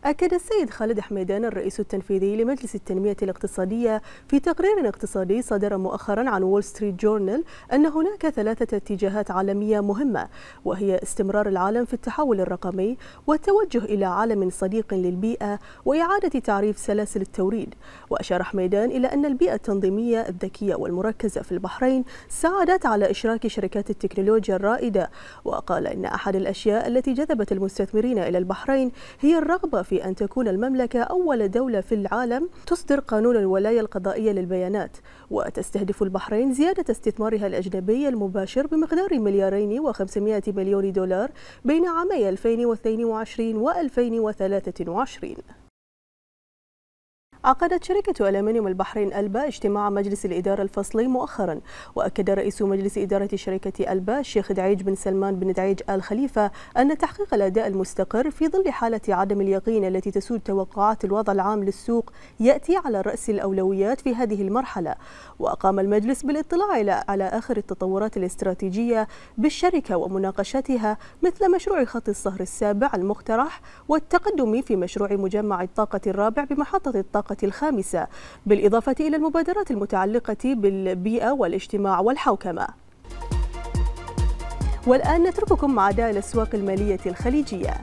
أكد السيد خالد حميدان الرئيس التنفيذي لمجلس التنمية الاقتصادية في تقرير اقتصادي صدر مؤخرا عن وول ستريت جورنال أن هناك 3 اتجاهات عالمية مهمة، وهي استمرار العالم في التحول الرقمي والتوجه إلى عالم صديق للبيئة وإعادة تعريف سلاسل التوريد. وأشار حميدان إلى أن البيئة التنظيمية الذكية والمركزة في البحرين ساعدت على إشراك شركات التكنولوجيا الرائدة، وقال إن أحد الأشياء التي جذبت المستثمرين إلى البحرين هي الرغبة في أن تكون المملكة أول دولة في العالم تصدر قانون الولاية القضائية للبيانات. وتستهدف البحرين زيادة استثمارها الأجنبي المباشر بمقدار $2.5 مليون بين عامي 2022 و 2023. عقدت شركة ألمنيوم البحرين ألبا اجتماع مجلس الإدارة الفصلي مؤخرا، وأكد رئيس مجلس إدارة شركة ألبا الشيخ دعيج بن سلمان بن دعيج آل خليفة أن تحقيق الأداء المستقر في ظل حالة عدم اليقين التي تسود توقعات الوضع العام للسوق يأتي على رأس الأولويات في هذه المرحلة. وقام المجلس بالاطلاع على آخر التطورات الاستراتيجية بالشركة ومناقشتها، مثل مشروع خط الصهر السابع المقترح والتقدم في مشروع مجمع الطاقة الرابع بمحطة الطاقة الخامسة، بالإضافة إلى المبادرات المتعلقة بالبيئة والاجتماع والحوكمة. والآن نترككم مع أداء الأسواق المالية الخليجية.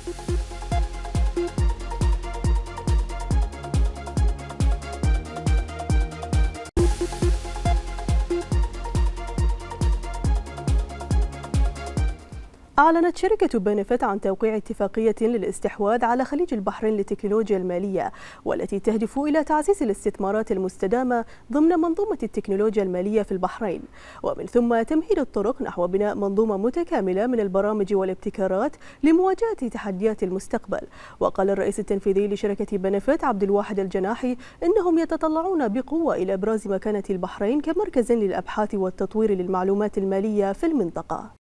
أعلنت شركة بنفيت عن توقيع اتفاقية للاستحواذ على خليج البحرين للتكنولوجيا المالية، والتي تهدف إلى تعزيز الاستثمارات المستدامة ضمن منظومة التكنولوجيا المالية في البحرين، ومن ثم تمهيد الطرق نحو بناء منظومة متكاملة من البرامج والابتكارات لمواجهة تحديات المستقبل. وقال الرئيس التنفيذي لشركة بنفيت عبد الواحد الجناحي إنهم يتطلعون بقوة إلى إبراز مكانة البحرين كمركز للأبحاث والتطوير للمعلومات المالية في المنطقة.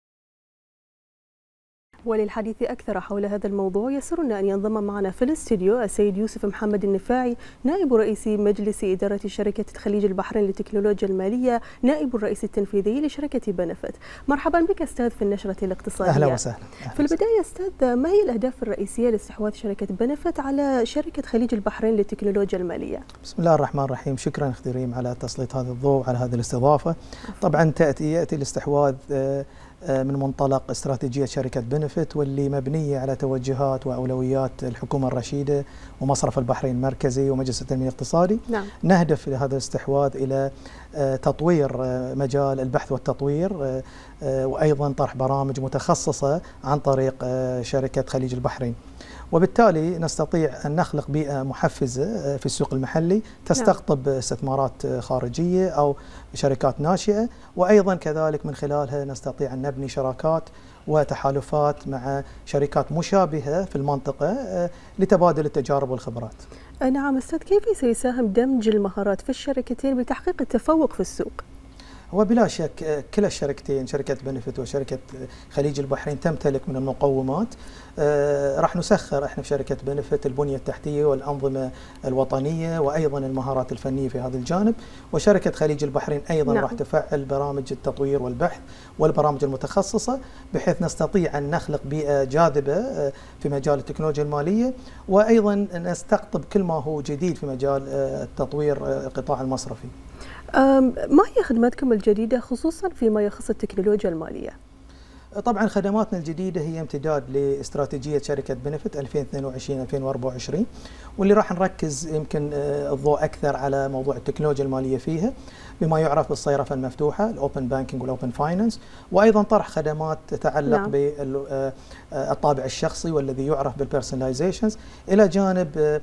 وللحديث أكثر حول هذا الموضوع يسرنا أن ينضم معنا في الاستديو السيد يوسف محمد النفاعي، نائب رئيس مجلس إدارة شركة خليج البحرين للتكنولوجيا المالية، نائب الرئيس التنفيذي لشركة بنفيت. مرحبا بك أستاذ في النشرة الاقتصادية. أهلا وسهلا. في البداية أستاذ، ما هي الأهداف الرئيسية لاستحواذ شركة بنفيت على شركة خليج البحرين للتكنولوجيا المالية؟ بسم الله الرحمن الرحيم. شكرا أخت ريم على تسليط هذا الضوء على هذه الاستضافة. طبعا يأتي الاستحواذ من منطلق استراتيجية شركة بنفيت، واللي مبنية على توجهات وأولويات الحكومة الرشيدة ومصرف البحرين المركزي ومجلس التنمية الاقتصادي. نعم. نهدف في هذا الاستحواذ إلى تطوير مجال البحث والتطوير، وأيضا طرح برامج متخصصة عن طريق شركة خليج البحرين، وبالتالي نستطيع أن نخلق بيئة محفزة في السوق المحلي تستقطب استثمارات خارجية أو شركات ناشئة، وأيضا كذلك من خلالها نستطيع أن نبني شراكات وتحالفات مع شركات مشابهة في المنطقة لتبادل التجارب والخبرات. نعم أستاذ، كيف سيساهم دمج المهارات في الشركتين بتحقيق التفوق في السوق؟ وبلا شك كلا الشركتين، شركة بنفيت وشركة خليج البحرين، تمتلك من المقومات. راح نسخر احنا في شركة بنفيت البنية التحتية والأنظمة الوطنية وأيضا المهارات الفنية في هذا الجانب، وشركة خليج البحرين أيضا راح تفعل برامج التطوير والبحث والبرامج المتخصصة، بحيث نستطيع أن نخلق بيئة جاذبة في مجال التكنولوجيا المالية، وأيضا نستقطب كل ما هو جديد في مجال التطوير القطاع المصرفي. ما هي خدماتكم الجديدة خصوصا فيما يخص التكنولوجيا المالية؟ طبعا خدماتنا الجديدة هي امتداد لاستراتيجية شركة بنفيت 2022-2024، واللي راح نركز يمكن الضوء أكثر على موضوع التكنولوجيا المالية فيها بما يعرف بالصيرفة المفتوحة، الأوبن بانكينج والأوبن فاينانس، وأيضا طرح خدمات تتعلق بالطابع الشخصي والذي يعرف بالبيرسوناليزيشنز، إلى جانب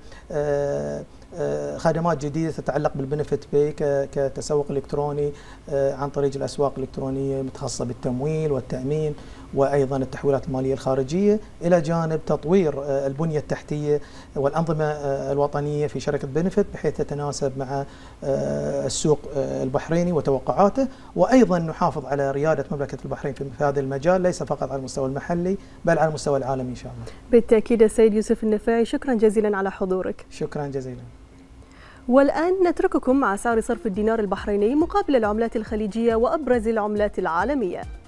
خدمات جديدة تتعلق بالبنفيت باي كتسوق إلكتروني عن طريق الأسواق الإلكترونية متخصصة بالتمويل والتأمين وأيضا التحويلات المالية الخارجية، إلى جانب تطوير البنية التحتية والأنظمة الوطنية في شركة بنفيت بحيث تتناسب مع السوق البحريني وتوقعاته، وأيضا نحافظ على ريادة مملكة البحرين في هذا المجال، ليس فقط على المستوى المحلي بل على المستوى العالمي إن شاء الله. بالتأكيد السيد يوسف النفاعي، شكرا جزيلا على حضورك. شكرا جزيلا. والآن نترككم مع سعر صرف الدينار البحريني مقابل العملات الخليجية وأبرز العملات العالمية.